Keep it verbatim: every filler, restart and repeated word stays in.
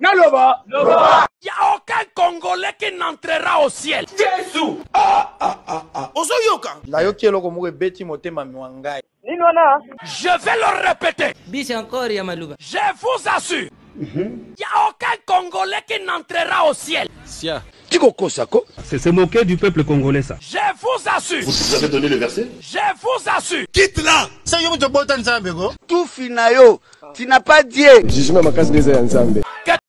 Naloba. Loba. Il n'y a aucun Congolais qui n'entrera au ciel. Jésus. Ah, ah, ah, ah. Ozoyoka. La yokielo komuke beti motema miwangai. Je vais le répéter. Bis encore Yamaluba. Je vous assure. Il n'y a aucun Congolais qui n'entrera au ciel. Sia. C'est se moquer du peuple congolais, ça. Je vous assure. Vous avez donné le verset? Je vous assure. Quitte là. Ça y est, tu botan zambego. Tout finayo. Tu n'as pas dit. Jugement ma casse des ensemble.